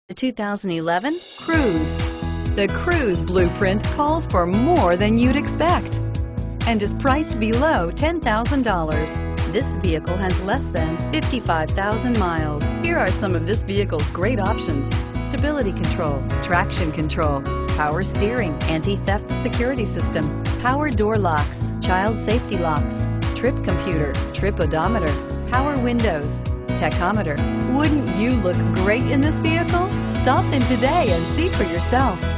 The 2011 Cruze. The Cruze blueprint calls for more than you'd expect and is priced below $10,000. This vehicle has less than 55,000 miles. Here are some of this vehicle's great options: stability control, traction control, power steering, anti-theft security system, power door locks, child safety locks, trip computer, trip odometer, power windows, tachometer. Wouldn't you look great in this vehicle? Stop in today and see for yourself.